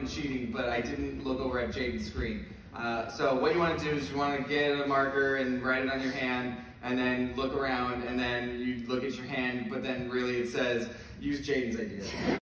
cheating, but I didn't look over at Jaden's screen. So what you want to do is you want to get a marker and write it on your hand, and then look around, and then you look at your hand, but then really it says, use Jaden's idea.